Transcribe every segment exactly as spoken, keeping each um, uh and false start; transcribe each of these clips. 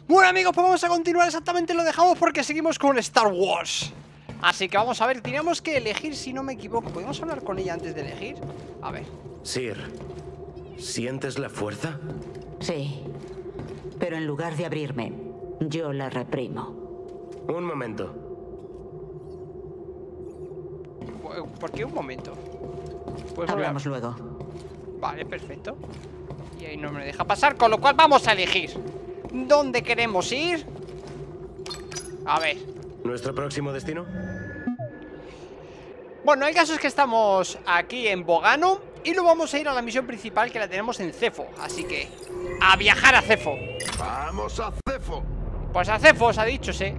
Bueno, amigos, pues vamos a continuar exactamente lo dejamos porque seguimos con Star Wars. Así que vamos a ver, teníamos que elegir, si no me equivoco. ¿Podemos hablar con ella antes de elegir? A ver. Sir, ¿sientes la fuerza? Sí, pero en lugar de abrirme, yo la reprimo. Un momento. ¿Por qué un momento? Pues Hablamos a... luego. Vale, perfecto. Y ahí no me deja pasar, con lo cual vamos a elegir ¿dónde queremos ir? A ver. ¿Nuestro próximo destino? Bueno, el caso es que estamos aquí en Bogano y luego vamos a ir a la misión principal que la tenemos en Cefo. Así que, a viajar a Cefo. ¡Vamos a Cefo! Pues a Cefo os ha dicho, sí.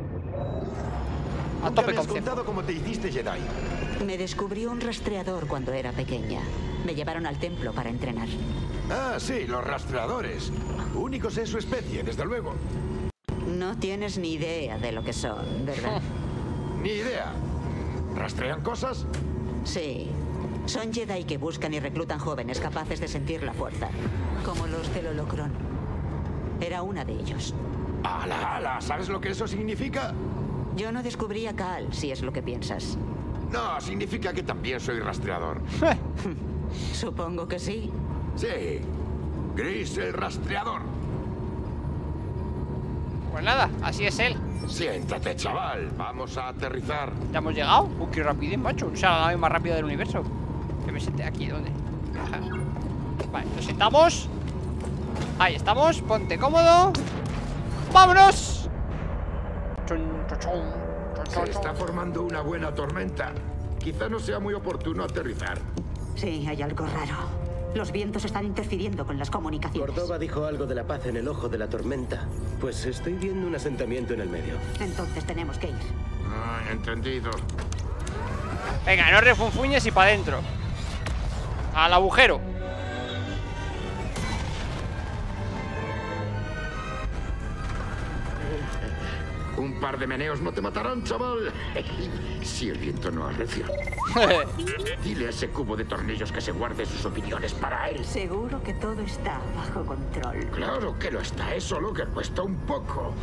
A tope con Cefo. ¿Cómo te hiciste Jedi? Me descubrió un rastreador cuando era pequeña. Me llevaron al templo para entrenar. Ah, sí, los rastreadores. Únicos en su especie, desde luego. No tienes ni idea de lo que son, ¿verdad? Ni idea. ¿Rastrean cosas? Sí. Son Jedi que buscan y reclutan jóvenes capaces de sentir la fuerza. Como los del Holocron. Era una de ellos. ¡Hala, hala! ¿Sabes lo que eso significa? Yo no descubrí a Cal, si es lo que piensas. No, significa que también soy rastreador. Supongo que sí. Sí. Gris el rastreador. Pues nada, así es él. Siéntate, chaval. Vamos a aterrizar. ¿Ya hemos llegado? Uy, qué rapidez, macho. O sea, la nave más rápida del universo. Que me siente aquí, ¿dónde? Ajá. Vale, nos sentamos. Ahí estamos, ponte cómodo. ¡Vámonos! Chun, chun, chun, chun, Se chun, está chun. formando una buena tormenta. Quizá no sea muy oportuno aterrizar. Sí, hay algo raro. Los vientos están interfiriendo con las comunicaciones. Córdoba dijo algo de la paz en el ojo de la tormenta. Pues estoy viendo un asentamiento en el medio. Entonces tenemos que ir. Ah, entendido. Venga, no refunfuñes y para adentro. Al agujero. Un par de meneos no te matarán, chaval. Si el viento no arrecia. Dile a ese cubo de tornillos que se guarde sus opiniones para él. Seguro que todo está bajo control. Claro que lo está, es solo que cuesta un poco.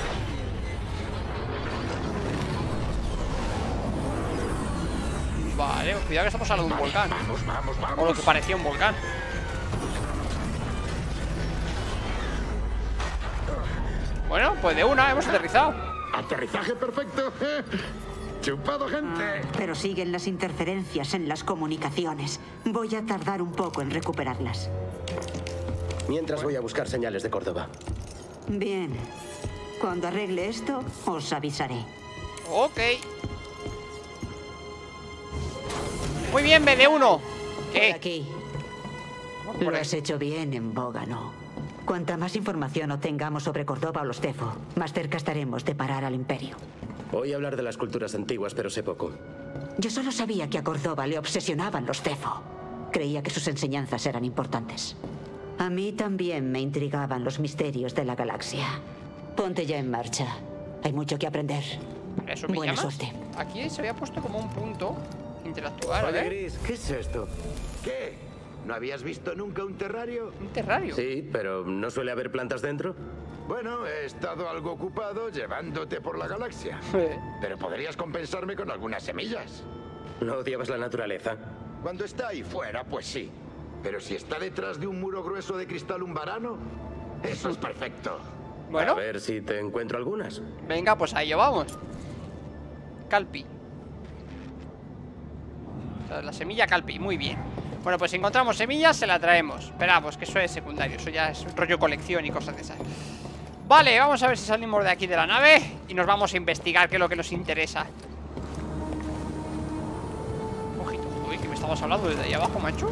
Vale, cuidado que estamos al lado de un Vale, volcán. Vamos, vamos, vamos. O lo que parecía un volcán. Bueno, pues de una, hemos aterrizado. Aterrizaje perfecto. Chupado, gente. Pero siguen las interferencias en las comunicaciones. Voy a tardar un poco en recuperarlas. Mientras voy a buscar señales de Córdoba. Bien. Cuando arregle esto, os avisaré. Ok. Muy bien, B D uno. Por ¿Qué? aquí. Vamos por Lo ahí. has hecho bien en Bógano. Cuanta más información obtengamos sobre Córdoba o los Cefo, más cerca estaremos de parar al Imperio. Oí hablar de las culturas antiguas, pero sé poco. Yo solo sabía que a Córdoba le obsesionaban los Cefo. Creía que sus enseñanzas eran importantes. A mí también me intrigaban los misterios de la galaxia. Ponte ya en marcha. Hay mucho que aprender. ¿Eso me Buena llamas? suerte. Aquí se había puesto como un punto. Interactuar, a Oye, ver. Gris, ¿qué es esto? ¿Qué? ¿No habías visto nunca un terrario? Un terrario. Sí, pero ¿no suele haber plantas dentro? Bueno, he estado algo ocupado llevándote por la galaxia. Pero podrías compensarme con algunas semillas. ¿No odiabas la naturaleza? Cuando está ahí fuera, pues sí. Pero si está detrás de un muro grueso de cristal umbarano, eso es perfecto. Bueno, A ver si te encuentro algunas. venga, pues ahí vamos. Calpi. O sea, la semilla Calpi, muy bien. Bueno, pues si encontramos semillas, se la traemos. Esperamos, que eso es secundario. Eso ya es rollo colección y cosas de esas. Vale, vamos a ver si salimos de aquí de la nave y nos vamos a investigar qué es lo que nos interesa. Ojito, uy, que me estabas hablando desde ahí abajo, macho.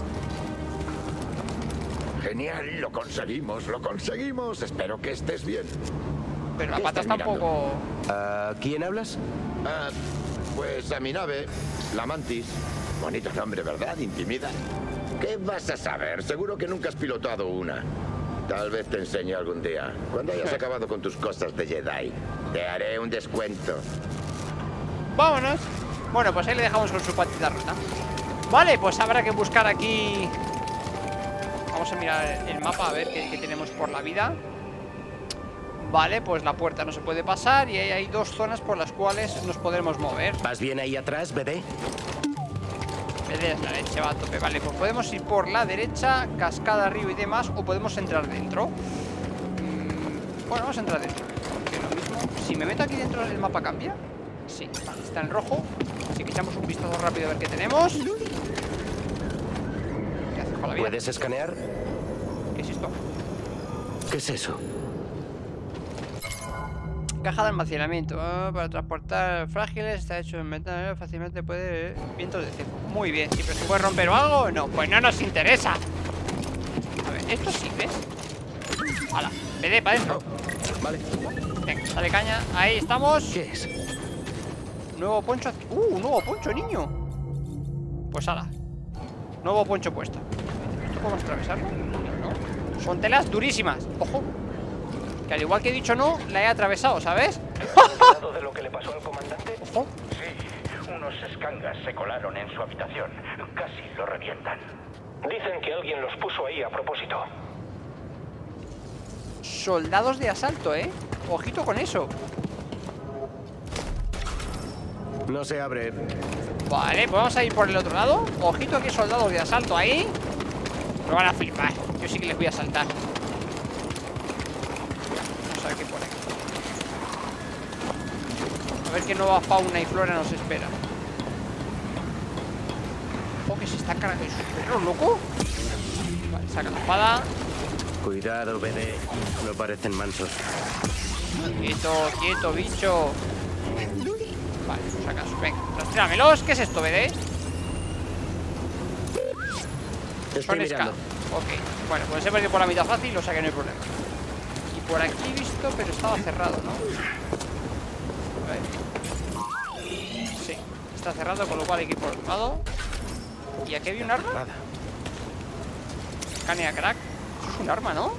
Genial, lo conseguimos, lo conseguimos. Espero que estés bien. Pero la ¿Qué pata está estás un poco... ¿A quién hablas? Ah, pues a mi nave, la Mantis. Bonito nombre, ¿verdad? Intimida. ¿Qué vas a saber? Seguro que nunca has pilotado una. Tal vez te enseñe algún día. Cuando hayas acabado con tus cosas de Jedi. Te haré un descuento. Vámonos. Bueno, pues ahí le dejamos con su patita rota. Vale, pues habrá que buscar aquí. Vamos a mirar el mapa a ver qué, qué tenemos por la vida. Vale, pues la puerta no se puede pasar. Y ahí hay dos zonas por las cuales nos podremos mover. ¿Vas bien ahí atrás, B D? B D es la leche, va a tope. Vale, pues podemos ir por la derecha, cascada arriba y demás. O podemos entrar dentro. mm, Bueno, vamos a entrar dentro, porque lo mismo. Si me meto aquí dentro, ¿el mapa cambia? Sí, vale, está en rojo. Así que echamos un vistazo rápido a ver qué tenemos. ¿Qué haces con la vida? ¿Puedes escanear? ¿Qué es esto? ¿Qué es eso? Caja de almacenamiento ah, para transportar frágiles. Está hecho en metal. Fácilmente puede... Vientos de cebo. Muy bien. ¿Y pero se puede romper o algo? No, pues no nos interesa. A ver, esto sí, ¿ves? Hala, B D para adentro. Vale. Venga, dale caña. Ahí estamos. ¿Qué es? Nuevo poncho. Uh, nuevo poncho, niño. Pues hala. Nuevo poncho puesto. ¿Esto podemos atravesarlo? No. Son telas durísimas. Ojo. Que al igual que he dicho no, la he atravesado, ¿sabes? ¿De lo que le pasó al comandante? Ojo. Sí, unos escangas se colaron en su habitación. Casi lo revientan. Dicen que alguien los puso ahí a propósito. Soldados de asalto, ¿eh? Ojito con eso. No se abre. Vale, pues vamos a ir por el otro lado. Ojito que hay soldados de asalto ahí. Me van a flipar. Yo sí que les voy a saltar. Vamos a ver qué pone. A ver qué nueva fauna y flora nos espera. Ojo que se está cargando. ¿Es un perro loco? Vale, saca la espada. Cuidado, B D. No parecen mansos. Quieto, quieto, bicho. Vale, por si acaso. Venga, rastréamelos. ¿Qué es esto, B D? Estoy Son mirando. escalas. Ok. Bueno, pues he perdido por la mitad fácil, o sea que no hay problema. Y por aquí he visto, pero estaba cerrado, ¿no? A ver. Sí, está cerrado, con lo cual hay que ir por otro lado. ¿Y aquí había un arma? Nada. Escanea crack. Eso es un arma, ¿no?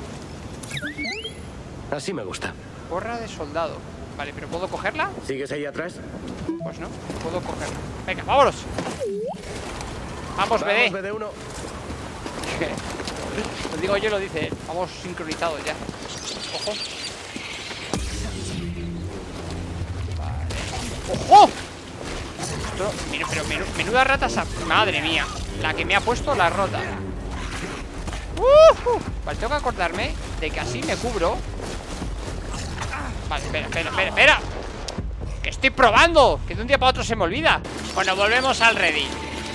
Así me gusta. Gorra de soldado. Vale, pero ¿puedo cogerla? ¿Sigues ahí atrás? Pues no, puedo cogerla. Venga, vámonos. Vamos, B D. Vamos, B D uno. Lo digo yo, lo dice él. Vamos sincronizados ya. Ojo. Vale. ¡Ojo! Esto, mira, pero menu, menuda rata esa. Madre mía. La que me ha puesto la rota. Uh, uh. Vale, tengo que acordarme de que así me cubro. Vale, espera, espera, espera, espera. Que estoy probando. Que de un día para otro se me olvida. Bueno, volvemos al Reddit.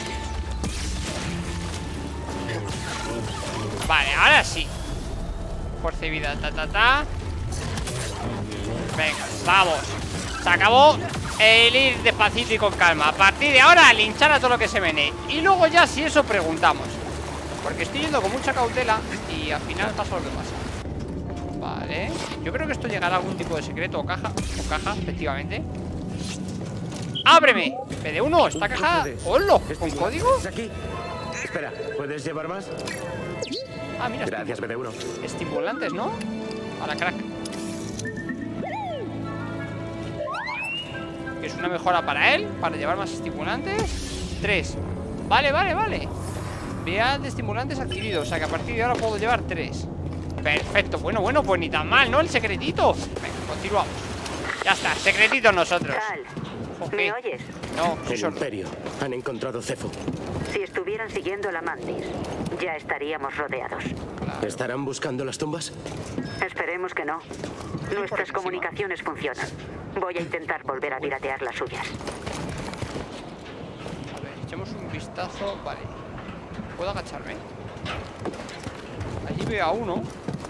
Vale, ahora sí. Fuerza y vida, ta, ta, ta. Venga, vamos. Se acabó el ir despacito y con calma. A partir de ahora, a linchar a todo lo que se menee. Y luego ya, si eso, preguntamos. Porque estoy yendo con mucha cautela y al final pasa lo que pasa. Vale. Yo creo que esto llegará a algún tipo de secreto o caja. O caja, efectivamente. ¡Ábreme! B D uno, esta caja. ¡Hola! ¿Con código? ¿Es aquí? Espera, ¿puedes llevar más? Ah, mira. Gracias, B D uno. Estimulantes, ¿no? A la crack. Que es una mejora para él. Para llevar más estimulantes. Tres. Vale, vale, vale. Vía de estimulantes adquiridos. O sea que a partir de ahora puedo llevar tres. Perfecto, bueno, bueno, pues ni tan mal, ¿no? El secretito. Venga, continuamos. Ya está, secretito nosotros. Cal, Ok. ¿me oyes? No, soy El sordo. Imperio. Han encontrado Cefo. Si estuvieran siguiendo la Mantis, ya estaríamos rodeados. ¿Estarán buscando las tumbas? Esperemos que no. Nuestras encima. comunicaciones funcionan. Voy a intentar volver a piratear las suyas. A ver, echemos un vistazo. Vale. ¿Puedo agacharme? Allí veo a uno.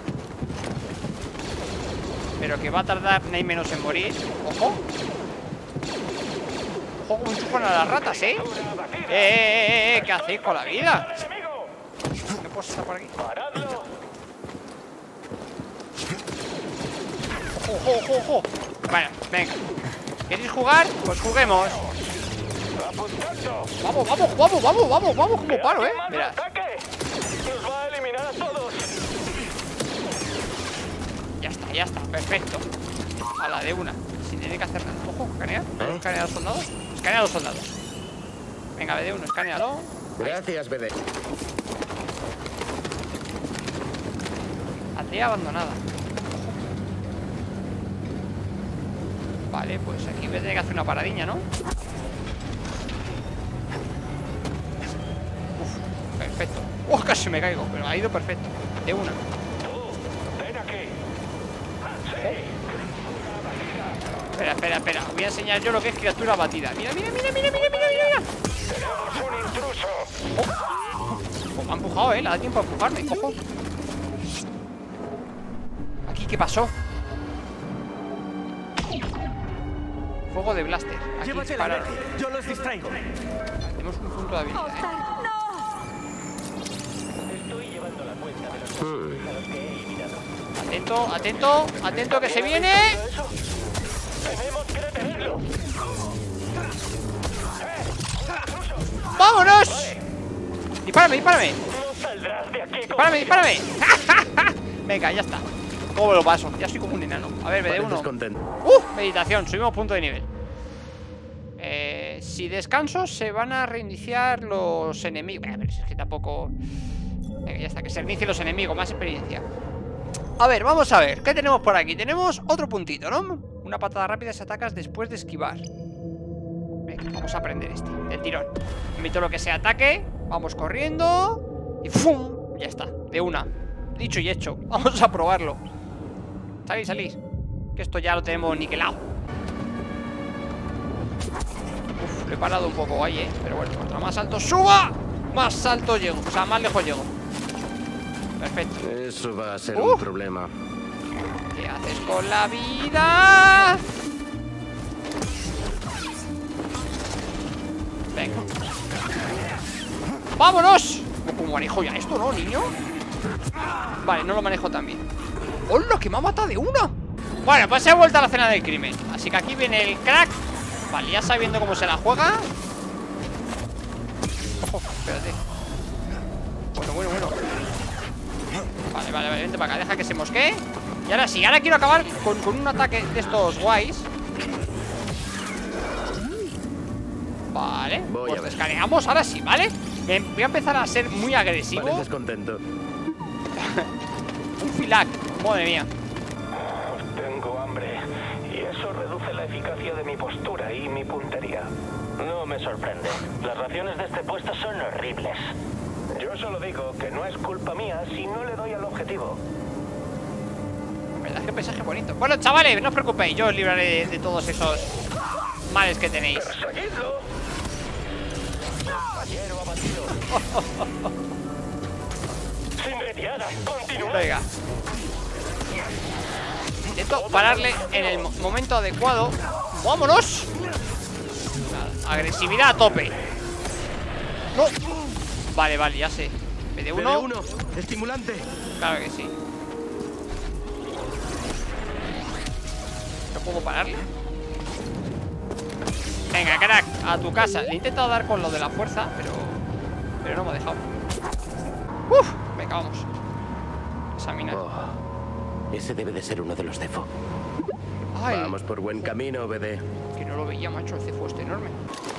Pero que va a tardar ni menos en morir. ¡Ojo! ¡Ojo como enchufan a las ratas, eh! ¡Eh, eh, eh! eh! ¿Qué hacéis con la vida? ¿Qué puedo estar por aquí? ¡Ojo, ojo, ojo, ojo! Bueno, venga. ¿Queréis jugar? Pues juguemos. Vamos, vamos, vamos, vamos, vamos, vamos, como paro, eh. Mira. ¡Nos va a eliminar a todos! Ya está, ya está, perfecto. A la de una, sin tener que hacer nada. Ojo, escanea. ¿Eh? Escanea a los soldados. Escanea a los soldados. Venga, B D uno, escanealo. Gracias, B D. Aldea abandonada. Vale, pues aquí voy a tener que hacer una paradiña, ¿no? Uf, perfecto. ¡Oh, casi me caigo! Pero ha ido perfecto. De una. Ven aquí. Espera, espera, espera. Voy a enseñar yo lo que es criatura batida. Mira, mira, mira, mira, mira, mira, mira. Tenemos un intruso. Oh. Oh, me ha empujado, eh. Le da tiempo a empujarme. Ojo. ¿Aquí qué pasó? Fuego de blaster. Aquí disparar. Yo los distraigo. Tenemos un punto de habilidad, eh. Atento, atento, atento que se viene. Tenemos que detenerlo. ¡Vámonos! Dispárame, dispárame. No saldrás de aquí. Dispárame, dispárame. Venga, ya está. ¿Cómo lo paso? Ya soy como un enano. A ver, B D uno. Pareces contento. ¡Uh! Meditación, subimos punto de nivel. Eh, si descanso, se van a reiniciar los enemigos. A ver, si es que tampoco. Venga, ya está, que se reinicien los enemigos, más experiencia. A ver, vamos a ver, ¿qué tenemos por aquí? Tenemos otro puntito, ¿no? Una patada rápida si atacas después de esquivar. Venga, vamos a aprender este, del tirón. Invito lo que sea ataque. Vamos corriendo. Y ¡fum! Ya está, de una. Dicho y hecho, vamos a probarlo. Salís, salís. Que esto ya lo tenemos niquelado. Uf, lo he parado un poco ahí, eh. Pero bueno, cuanto más alto suba, más alto llego. O sea, más lejos llego. Perfecto. Eso va a ser Uh. un problema. ¿Qué haces con la vida? Venga. ¡Vámonos! ¿Cómo manejo ya esto, no, niño? Vale, no lo manejo tan bien. ¡Hola, que me ha matado de una! Bueno, pues se ha vuelto a la cena del crimen. Así que aquí viene el crack. Vale, ya sabiendo cómo se la juega. Ojo, espérate. Bueno, bueno, bueno. Vale, vale, vale, vente para acá, deja que se mosquee. Y ahora sí, ahora quiero acabar con, con un ataque de estos guays. Vale, Voy pues a ver. descargamos, ahora sí, ¿vale? Me- Voy a empezar a ser muy agresivo. Pareces contento. Un filac, madre mía. Tengo hambre. Y eso reduce la eficacia de mi postura y mi puntería. No me sorprende. Las raciones de este puesto son horribles. Yo solo digo que no es culpa mía si no le doy al objetivo. La verdad es que paisaje bonito. Bueno, chavales, no os preocupéis, yo os libraré de, de todos esos males que tenéis. ¡Perseguidlo! Compañero abatido. Sin retirada, continúa. Venga. Intento pararle en el mo- momento adecuado. ¡Vámonos! Nada, agresividad a tope. ¡No! Vale, vale, ya sé. B D uno. B D uno, estimulante. Claro que sí. ¿No puedo pararle? Venga, crack, a tu casa. Le he intentado dar con lo de la fuerza, pero Pero no me ha dejado. Uf, venga, vamos. Examinar. Oh, ese debe de ser uno de los Cefo. Ay, Vamos por buen camino, B D. que no lo veía, macho. El cefo este enorme.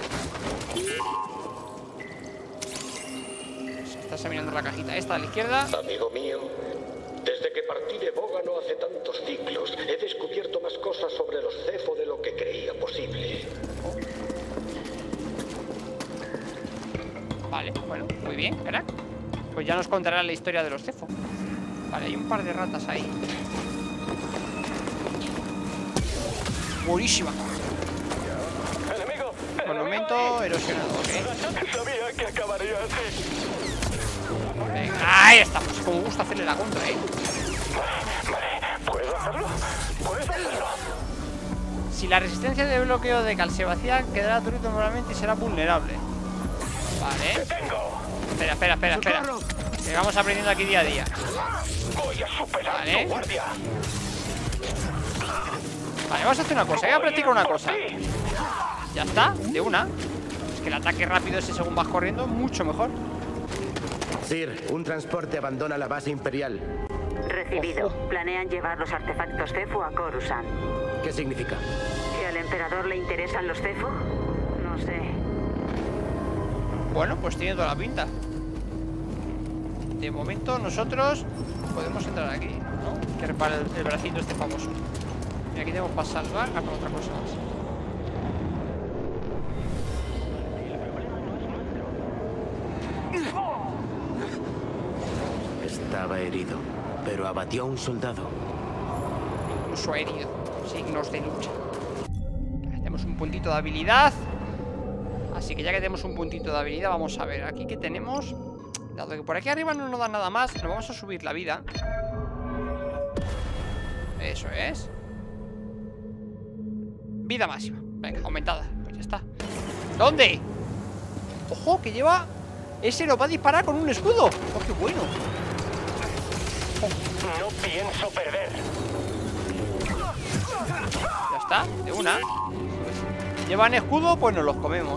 Se está examinando la cajita esta a la izquierda. Amigo mío, desde que partí de Bógano hace tantos ciclos, he descubierto más cosas sobre los Cefo de lo que creía posible. Vale, bueno, muy bien, crack. Pues ya nos contará la historia de los Cefo. Vale, hay un par de ratas ahí. Buenísima. Enemigo. Monumento erosionado, ok. Sabía que acabaría así. Venga, ahí estamos. Como gusta hacerle la contra, eh. Vale, ¿puedo hacerlo? ¿Puedes hacerlo? Si la resistencia de bloqueo de cal se vacía, quedará turito normalmente y será vulnerable. Vale. Tengo. Espera, espera, espera, espera. Que vamos aprendiendo aquí día a día. Voy a superar Vale. tu guardia. Vale, vamos a hacer una cosa. Voy a practicar una Por cosa. ti. Ya está, de una. Es que el ataque rápido ese según vas corriendo, mucho mejor. Sir, un transporte abandona la base imperial. Recibido. Planean llevar los artefactos Cefo a Coruscant. ¿Qué significa? ¿Que al emperador le interesan los Cefo? No sé. Bueno, pues tiene toda la pinta. De momento nosotros podemos entrar aquí, ¿no? Que repara el, el bracito este famoso. Y aquí tenemos para salvar. Ah, para otra cosa más. Estaba herido, pero abatió a un soldado. Incluso herido. Signos de lucha. Tenemos un puntito de habilidad. Así que ya que tenemos un puntito de habilidad, vamos a ver. Aquí que tenemos. Dado que por aquí arriba no nos da nada más, nos vamos a subir la vida. Eso es. Vida máxima. Venga, aumentada. Pues ya está. ¿Dónde? Ojo, que lleva. Ese lo va a disparar con un escudo. Oh, qué bueno. No pienso perder. Ya está, de una. Llevan escudo, pues nos los comemos.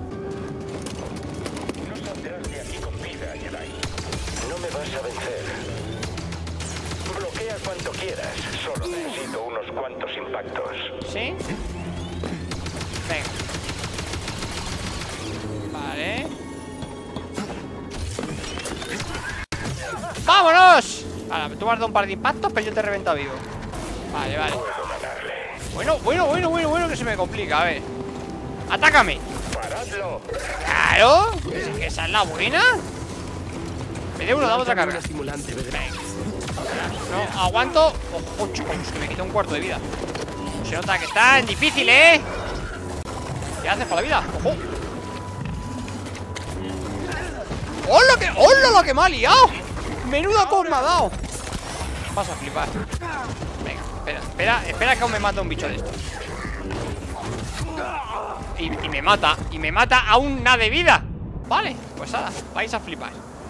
No saldrás de aquí con vida, Jedi. No me vas a vencer. Bloquea cuanto quieras. Solo necesito unos cuantos impactos. ¿Sí? Venga. Vale. ¡Vámonos! Ahora, tú me has dado un par de impactos, pero yo te he reventado vivo. Vale, vale. Bueno, bueno, bueno, bueno, bueno, que se me complica. A ver. ¡Atácame! ¡Paradlo! ¡Claro! ¿Es que esa es la buena? Me dé uno, dame otra carga. Estimulante, Venga. No, aguanto. Ojo, chicos, que me quita un cuarto de vida. Se nota que está en difícil, ¿eh? ¿Qué haces para la vida? ¡Ojo! ¡Hola que, hola lo que me ha liado! ¡Menuda cosa me ha dado! Vas a flipar. Venga, espera, espera, espera que aún me mata un bicho de estos. Y, y me mata, y me mata a una de vida. Vale, pues nada, vais a flipar.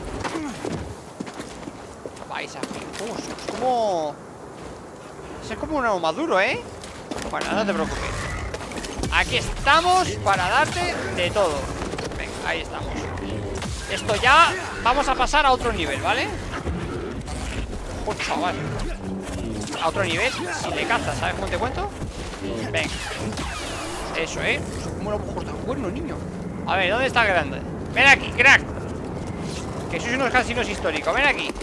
Vais a flipar. Uh, es como... Es como un maduro, ¿eh? Bueno, no te preocupes. Aquí estamos para darte de todo. Venga, ahí estamos. Esto ya vamos a pasar a otro nivel, ¿vale? Oh, chaval. A otro nivel, si le cazas, ¿sabes cómo te cuento? Venga. Eso, ¿eh? ¿Cómo lo hemos cortado? Bueno, niño. A ver, ¿dónde está el grande? Ven aquí, crack. Que sois unos casinos históricos. Ven aquí.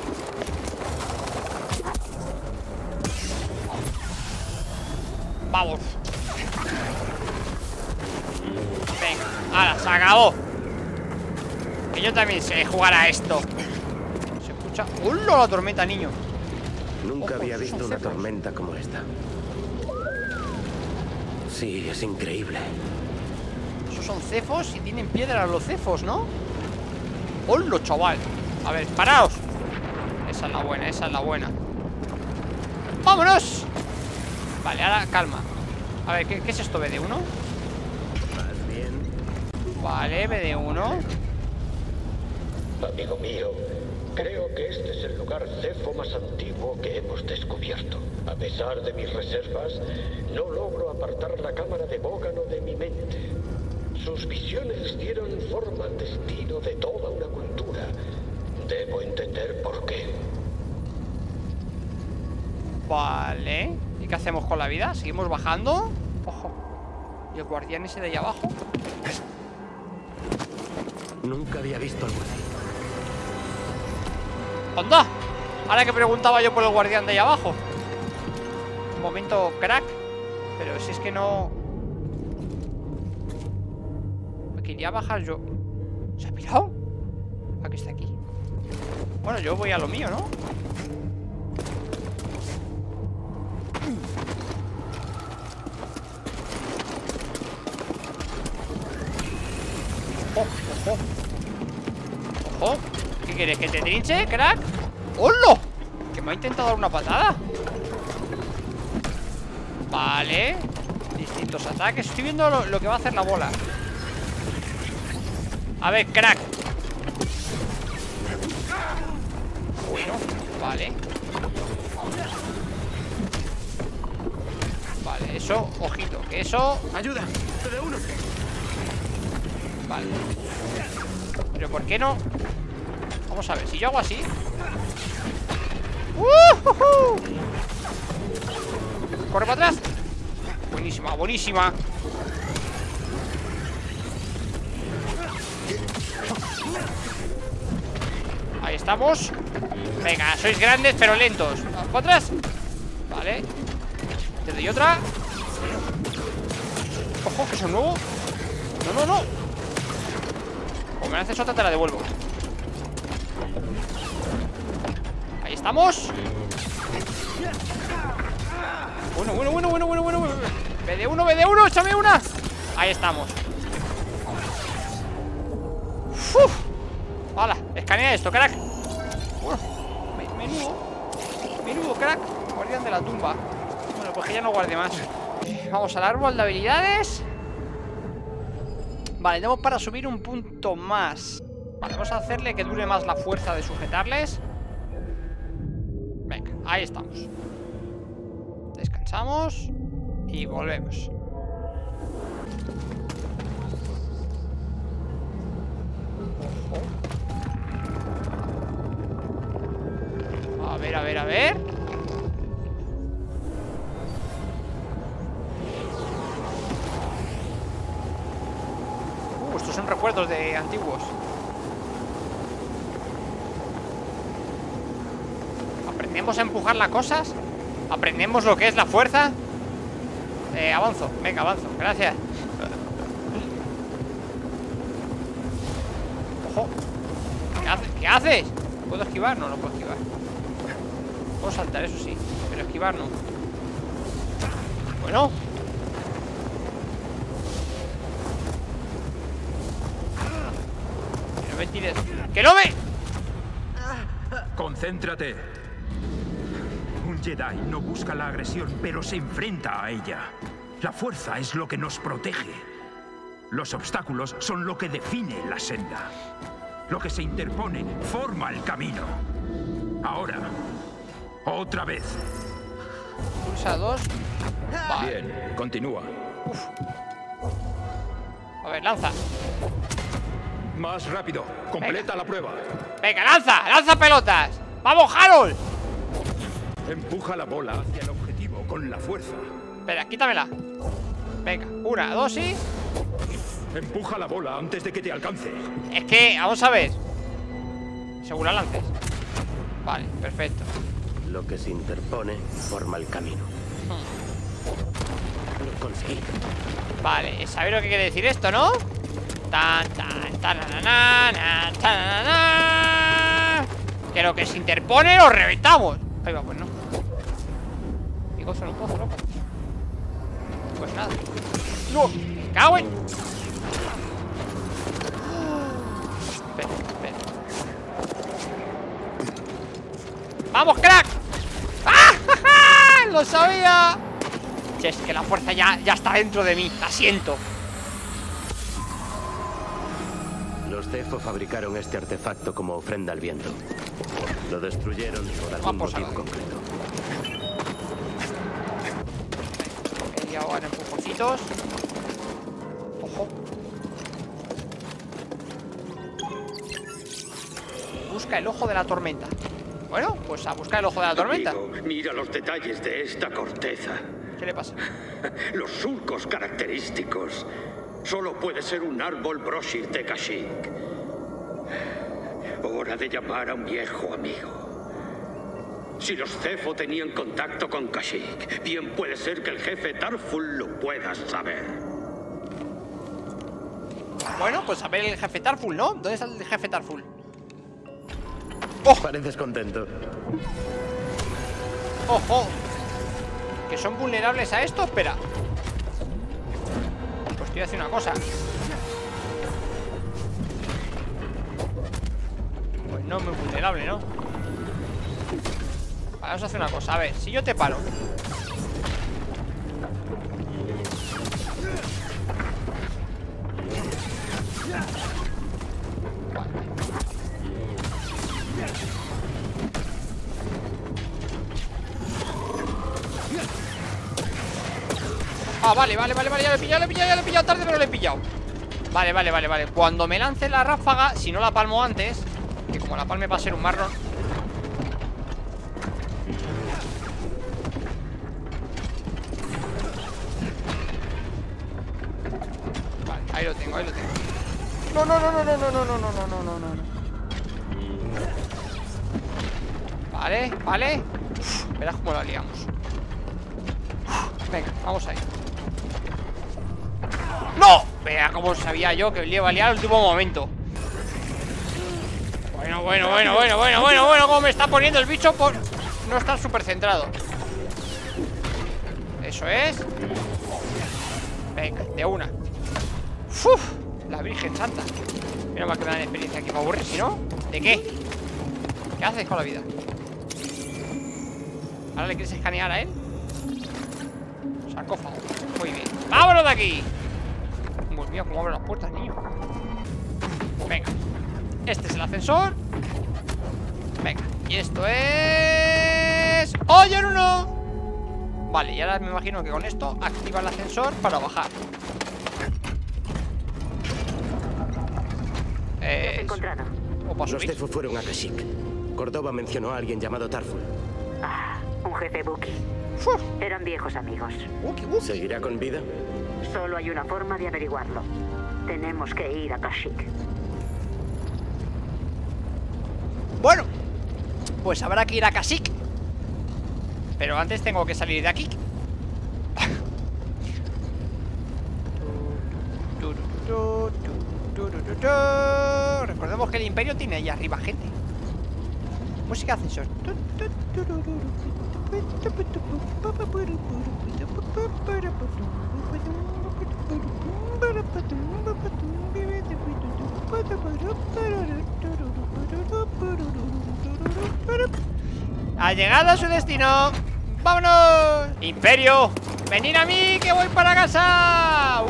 Vamos. Venga, ahora, se acabó. Que yo también sé jugar a esto. Se escucha. ¡Hola la tormenta, niño! Nunca Ojo, había esos visto son una cefos. tormenta como esta. Sí, es increíble. Esos son cefos y tienen piedras los cefos, ¿no? ¡Hola, chaval! A ver, paraos. Esa es la buena, esa es la buena. ¡Vámonos! Vale, ahora calma. A ver, ¿qué, qué es esto? ¿B D uno? Más bien. Vale, B D uno. Amigo mío, creo que este es el lugar cefo más antiguo que hemos descubierto. A pesar de mis reservas, no logro apartar la cámara de Bógano de mi mente. Sus visiones dieron forma al destino de toda una cultura. Debo entender por qué. Vale. ¿Y qué hacemos con la vida? ¿Seguimos bajando? Ojo. ¿Y el guardián ese de ahí abajo? Nunca había visto algo así. ¡Onda! Ahora que preguntaba yo por el guardián de ahí abajo. Un momento, crack. Pero si es que no... Me quería bajar yo. ¿Se ha pirado? ¿A qué está aquí? Bueno, yo voy a lo mío, ¿no? Ojo, ojo. Ojo. ¿Qué quieres? ¿Que te trinche, crack? ¡Hola! Que me ha intentado dar una patada. Vale. Distintos ataques. Estoy viendo lo, lo que va a hacer la bola. A ver, crack. Bueno, vale. Vale, eso, ojito. Que eso... ¡Ayuda! ¡P D uno! Vale. Pero ¿por qué no? Vamos a ver, si yo hago así. ¡Uh-huh-huh! Corre para atrás. Buenísima, buenísima. Ahí estamos. Venga, sois grandes pero lentos. ¿Para atrás? Vale. Te doy otra. Ojo, que eso es nuevo. No, no, no. Como me haces otra, te la devuelvo. Ahí estamos. Bueno, bueno, bueno, bueno, bueno, bueno. B D uno, B D uno, échame una. Ahí estamos. Uf. Hala, escanea esto, crack. Bueno, menudo. Menudo, crack. Guardián de la tumba. Bueno, pues que ya no guarde más. Vamos al árbol de habilidades. Vale, tenemos para subir un punto más. Vale, vamos a hacerle que dure más la fuerza de sujetarles. Venga, ahí estamos. Descansamos y volvemos. Ojo. A ver, a ver, a ver. Uh, estos son recuerdos de antiguos. ¿Aprendemos a empujar las cosas? ¿Aprendemos lo que es la fuerza? Eh, avanzo, venga, avanzo, gracias. Ojo. ¿Qué haces? ¿Qué haces? ¿Puedo esquivar? No, no puedo esquivar. Puedo saltar, eso sí, pero esquivar no. Bueno. Que no me tires. ¡Que no me! Concéntrate. Un Jedi no busca la agresión, pero se enfrenta a ella. La fuerza es lo que nos protege. Los obstáculos son lo que define la senda. Lo que se interpone forma el camino. Ahora, otra vez. Pulsa dos. Vale. Bien, continúa. Uf. A ver, lanza. Más rápido. Completa la prueba. Venga, lanza, lanza pelotas. ¡Vamos, Harold! Empuja la bola hacia el objetivo con la fuerza. Espera, quítamela. Venga, una, dos y... Empuja la bola antes de que te alcance. Es que, vamos a ver. Según la lances. Vale, perfecto. Lo que se interpone forma el camino. Hmm. Lo conseguí. Vale, ¿sabéis lo que quiere decir esto, no? Tan, tan, tan, tan, tan, tan. Que lo que se interpone lo reventamos. Ahí va, pues no. Y gozo en un pozo, loco. Pues nada. ¡No! ¡Me cago en! Espera, espera. ¡Vamos, crack! ¡Ah! ¡Ja, ja! ¡Lo sabía! Che, es que la fuerza ya, ya está dentro de mí. La siento. Los Zeffo fabricaron este artefacto como ofrenda al viento. Lo destruyeron por algún Vamos a motivo ver. concreto. Y ahora empujoncitos. Ojo. Busca el ojo de la tormenta. Bueno, pues a buscar el ojo de la tormenta. Amigo, mira los detalles de esta corteza. ¿Qué le pasa? Los surcos característicos. Solo puede ser un árbol Broshir de Kashyyyk. Hora de llamar a un viejo amigo. Si los Zeffo tenían contacto con Kashyyyk, bien puede ser que el jefe Tarful lo pueda saber. Bueno, pues a ver el jefe Tarful, ¿no? ¿Dónde está el jefe Tarful? Pareces contento. ¡Ojo! ¿Que son vulnerables a esto? Espera. Pues te voy a decir una cosa. Pues no es muy vulnerable, ¿no? Vale, vamos a hacer una cosa. A ver, si yo te paro. Ah, vale, vale, vale, vale, ya lo he pillado, ya lo he pillado, ya lo he pillado tarde, pero lo he pillado. Vale, vale, vale, vale. Cuando me lance la ráfaga, si no la palmo antes, que como la palme va a ser un marrón. Vale, ahí lo tengo, ahí lo tengo. No, no, no, no, no, no, no, no, no, no, no, no, no. Vale, vale. Uf, verás cómo la liamos. Uf. Venga, vamos ahí. ¡No! Vea cómo sabía yo que le iba a liar al último momento. Bueno, bueno, bueno, bueno, bueno, bueno, bueno. Cómo me está poniendo el bicho por no estar súper centrado. Eso es. Venga, de una. ¡Uf! La Virgen Santa. Mira más que me dan experiencia aquí. Me aburre, si no. ¿De qué? ¿Qué haces con la vida? ¿Ahora le quieres escanear a él? Sarcófago. Muy bien. ¡Vámonos de aquí! Dios mío, cómo abro las puertas, niño. Venga. Este es el ascensor. Venga. Y esto es... ¡Oye, no, no! Vale, y ahora me imagino que con esto activa el ascensor para bajar. Eh, encontrado. Los Tefo fueron a Kashyyyk. Córdoba mencionó a alguien llamado Tarful. Ah, un jefe Buki. Uf. Eran viejos amigos. Buki, Buki. ¿Seguirá con vida? Solo hay una forma de averiguarlo. Tenemos que ir a Kashyyyk. Bueno, pues habrá que ir a Kashyyyk. Pero antes tengo que salir de aquí. Recordemos que el Imperio tiene ahí arriba gente. Música ascensor. Ha llegado a su destino. ¡Vámonos! Imperio, venid a mí que voy para casa.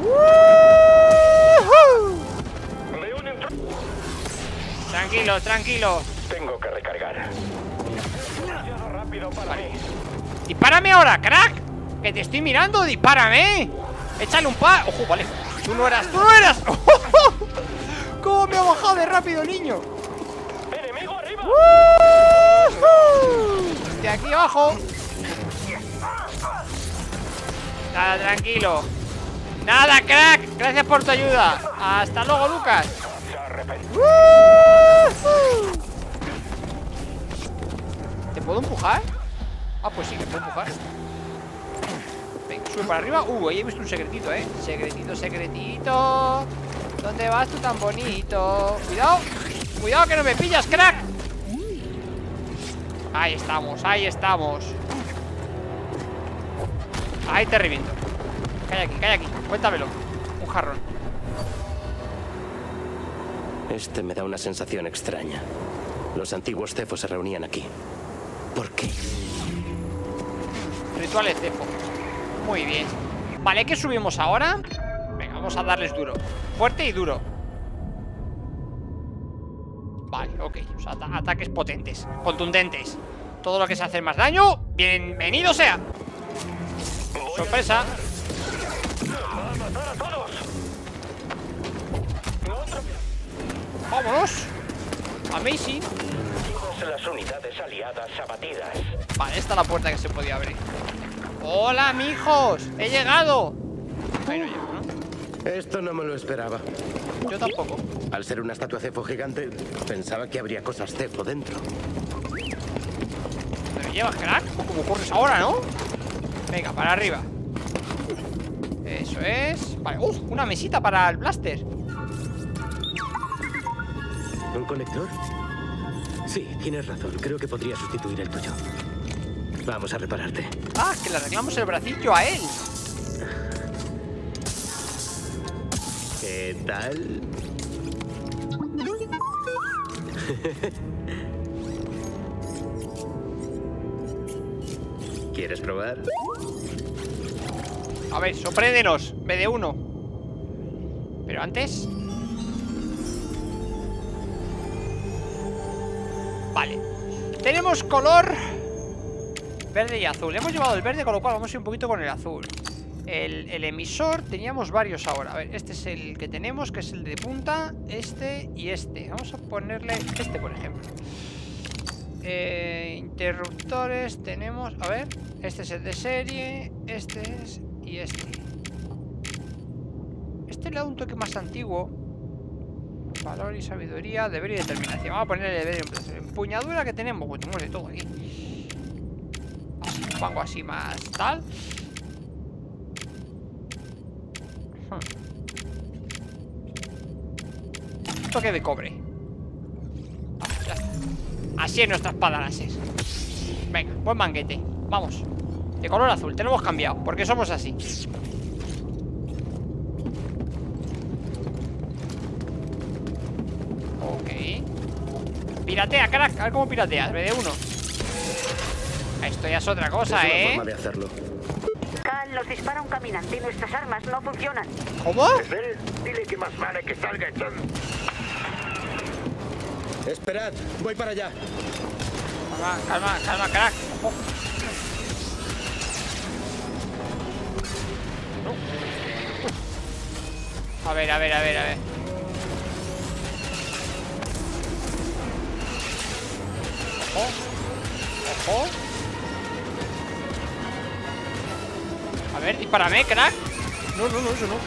Tranquilo, tranquilo. Tengo que recargar. Demasiado rápido para mí. Dispárame ahora, crack. Que te estoy mirando, dispárame. Échale un pa. Ojo, vale. Tú no eras, tú no eras. ¿Cómo me ha bajado de rápido, niño? ¡Enemigo arriba! De aquí abajo. Nada, tranquilo. Nada, crack. Gracias por tu ayuda. Hasta luego, Lucas. ¿Te puedo empujar? Ah, pues sí, me puedo empujar. Venga, sube para arriba. Uh, ahí he visto un secretito, eh. Secretito, secretito. ¿Dónde vas tú tan bonito? Cuidado. Cuidado que no me pillas, crack. Ahí estamos, ahí estamos. Ahí te reviento. Calla aquí, calla aquí. Cuéntamelo. Un jarrón. Este me da una sensación extraña. Los antiguos Tefo se reunían aquí. ¿Por qué? Rituales Tefo. Muy bien. Vale, ¿qué subimos ahora? Venga, vamos a darles duro. Fuerte y duro. Vale, ok. O sea, at ataques potentes, contundentes. Todo lo que se hace más daño, bienvenido sea. Sorpresa. Vámonos. Amazing. Todas las unidades aliadas abatidas. Vale, esta es la puerta que se podía abrir. Hola, mijos. He llegado. Ahí no llego, ¿no? Esto no me lo esperaba. Yo tampoco. Al ser una estatua Tefo gigante, pensaba que habría cosas Tefo dentro. ¿Dónde me llevas, crack? Como corres ahora, ¿no? Venga, para arriba. Eso es. Vale, ¡uh! Una mesita para el blaster. ¿Un conector? Sí, tienes razón. Creo que podría sustituir el tuyo. Vamos a repararte. Ah, que le arreglamos el bracillo a él. ¿Qué tal? ¿Quieres probar? A ver, sorpréndenos. B D uno. Pero antes... Vale. Tenemos color verde y azul. Hemos llevado el verde, con lo cual vamos a ir un poquito con el azul. El, el emisor, teníamos varios ahora. A ver, este es el que tenemos, que es el de punta. Este y este. Vamos a ponerle este, por ejemplo. eh, Interruptores tenemos. A ver, este es el de serie. Este es y este. Este le da un toque más antiguo. Valor y sabiduría, deber y determinación. Vamos a ponerle deber y determinación. Empuñadura que tenemos, pues tenemos de todo aquí. Así, un mango así más tal. Toque de cobre. Vale, ya está. Así es nuestra espada láser. Venga, buen manguete. Vamos. De color azul, te lo hemos cambiado, porque somos así. Ok. Piratea, crack, a ver cómo pirateas, B D uno. Esto ya es otra cosa, es una ¿eh? forma de hacerlo. Cal, nos dispara un caminante y nuestras armas no funcionan. ¿Cómo? ¿Es él? Dile que más vale que salga echando. Esperad, voy para allá. Calma, calma, calma, crack. Ojo. A ver, a ver, a ver, a ver. Ojo. Ojo. A ver, dispárame, crack. No, no, no, eso no.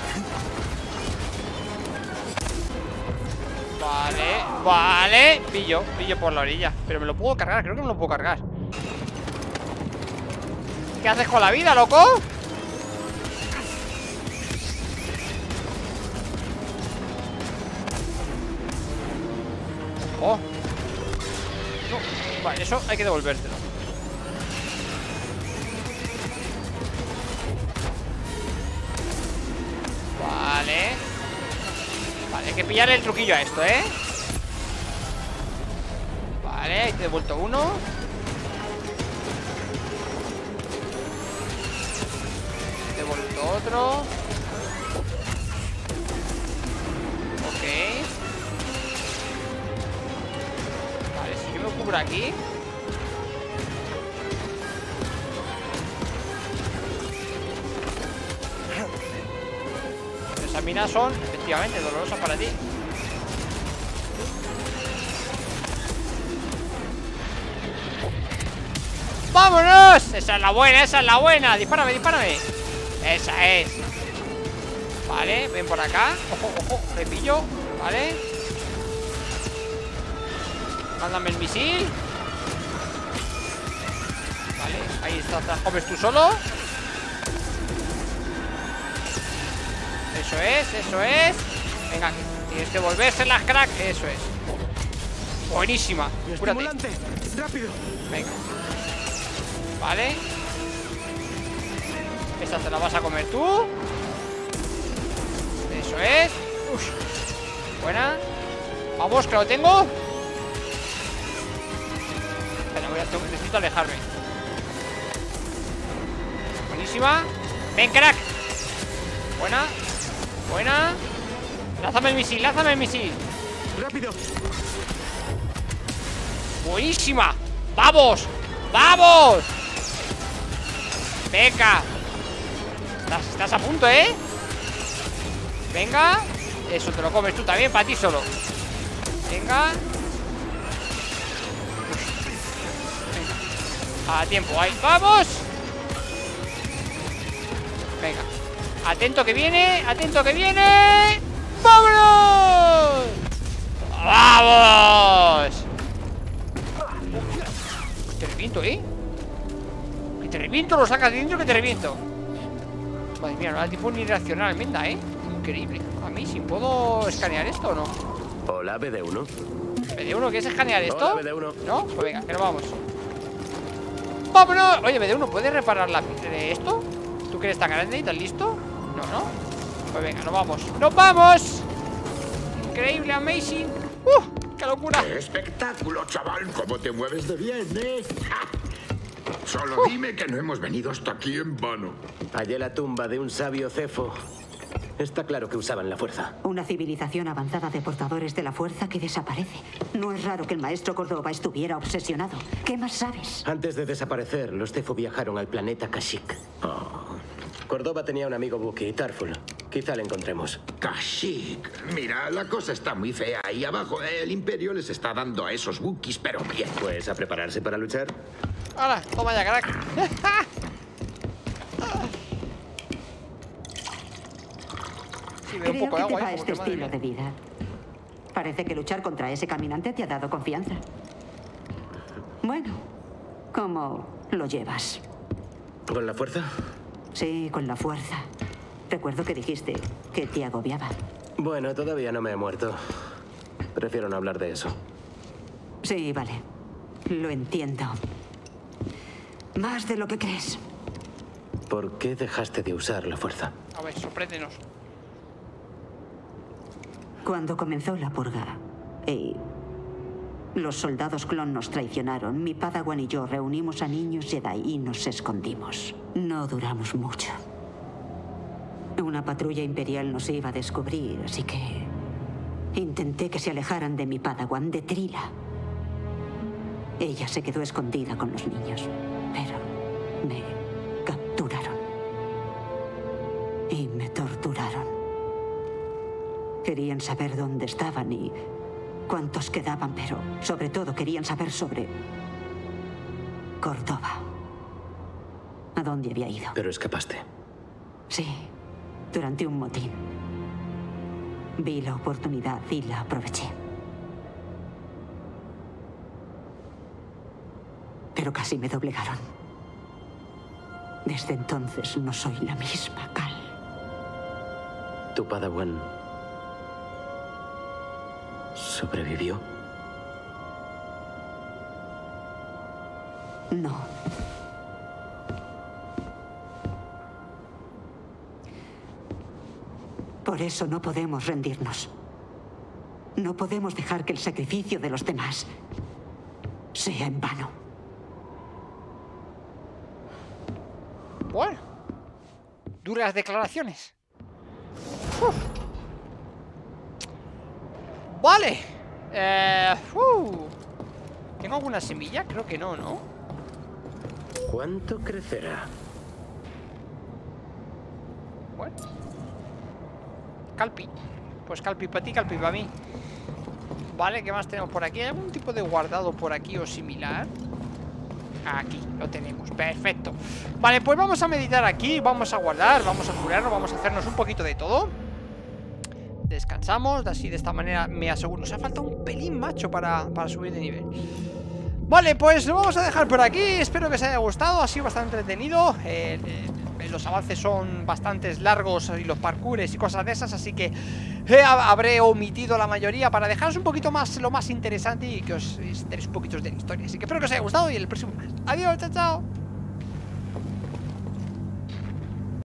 Vale, vale. Pillo, pillo por la orilla. Pero me lo puedo cargar, creo que me lo puedo cargar. ¿Qué haces con la vida, loco? Oh. No. Vale, eso hay que devolvértelo. Vale. Vale, hay que pillarle el truquillo a esto, ¿eh? Vale, ahí te he devuelto uno. Te he devuelto otro. Ok. Vale, si yo me cubro aquí. Esas minas son efectivamente dolorosas para ti. ¡Vámonos! Esa es la buena, esa es la buena. Dispárame, dispárame. Esa es. Vale, ven por acá. Ojo, ojo, le pillo. Vale. Mándame el misil. Vale, ahí está, te comes tú solo. Eso es, eso es. Venga, tienes que volvérselas, crack. Eso es. Buenísima. Cúrate. Rápido. Venga. Vale. Esta te la vas a comer tú. Eso es. Ush. Buena. Vamos, que lo tengo. Espera, voy a, tengo, necesito alejarme. Buenísima. Ven, crack. Buena. Buena. Lázame el misil, lázame el misil. Rápido. Buenísima. ¡Vamos! ¡Vamos! Venga. Estás, estás a punto, ¿eh? Venga. Eso te lo comes tú también, para ti solo. Venga. A tiempo, ahí. ¡Vamos! Venga. Atento que viene, atento que viene. ¡Vámonos! ¡Vamos! Te reviento, ¿eh? Que te reviento, lo sacas de dentro que te reviento. Madre mía, no da tipo ni reaccionar al Menda, ¿eh? Increíble. A mí, ¿sí puedo escanear esto o no? Hola, B D uno. ¿B D uno quieres escanear esto? Hola, B D uno. ¿No? Pues venga, que nos vamos. ¡Vámonos! Oye, B D uno, ¿puedes reparar la de esto? ¿Tú que eres tan grande y tan listo? No, no. Pues venga, nos vamos. ¡Nos vamos! Increíble, amazing. ¡Uh! ¡Qué locura! ¡Qué espectáculo, chaval! ¿Cómo te mueves de bien, eh? ¡Ja! Solo Uh. dime que no hemos venido hasta aquí en vano. Hallé la tumba de un sabio cefo. Está claro que usaban la fuerza. Una civilización avanzada de portadores de la fuerza que desaparece. No es raro que el maestro Córdoba estuviera obsesionado. ¿Qué más sabes? Antes de desaparecer, los cefo viajaron al planeta Kashyyyk. Córdoba tenía un amigo Wookiee, Tarful. Quizá le encontremos. Kashyyyk. Mira, la cosa está muy fea ahí abajo. El Imperio les está dando a esos Wookiees, pero bien. Pues a prepararse para luchar. ¡Hala! Toma ya, crack. Sí, veo un Creo poco que de te agua, va ¿eh? este Como que, madre estilo mía. de vida. Parece que luchar contra ese caminante te ha dado confianza. Bueno, ¿cómo lo llevas? ¿Con la fuerza? Sí, con la fuerza. Recuerdo que dijiste que te agobiaba. Bueno, todavía no me he muerto. Prefiero no hablar de eso. Sí, vale. Lo entiendo. Más de lo que crees. ¿Por qué dejaste de usar la fuerza? A ver, sorpréndenos. Cuando comenzó la purga y los soldados clon nos traicionaron, mi Padawan y yo reunimos a niños Jedi y nos escondimos. No duramos mucho. Una patrulla imperial nos iba a descubrir, así que intenté que se alejaran de mi Padawan, de Trila. Ella se quedó escondida con los niños, pero me capturaron y me torturaron. Querían saber dónde estaban y cuántos quedaban, pero sobre todo querían saber sobre Córdoba. ¿A dónde había ido? Pero escapaste. Sí, durante un motín. Vi la oportunidad y la aproveché. Pero casi me doblegaron. Desde entonces no soy la misma, Cal. ¿Tu Padawan sobrevivió? No. Por eso no podemos rendirnos. No podemos dejar que el sacrificio de los demás sea en vano. Bueno, duras declaraciones. Uf. Vale. Eh, uh. ¿Tengo alguna semilla? Creo que no, ¿no? ¿Cuánto crecerá? Bueno. Calpi. Pues Calpi para ti, Calpi para mí. Vale, ¿qué más tenemos por aquí? ¿Hay algún tipo de guardado por aquí o similar? Aquí, lo tenemos, perfecto. Vale, pues vamos a meditar aquí. Vamos a guardar, vamos a curarnos, vamos a hacernos un poquito de todo. Descansamos, así de esta manera me aseguro. Nos ha faltado un pelín, macho, para, para subir de nivel. Vale, pues lo vamos a dejar por aquí. Espero que os haya gustado, ha sido bastante entretenido. eh, eh, Los avances son bastante largos y los parkours y cosas de esas, así que eh, habré omitido la mayoría para dejaros un poquito más lo más interesante y que os interese un poquito de la historia. Así que espero que os haya gustado y el próximo más. Adiós, chao, chao.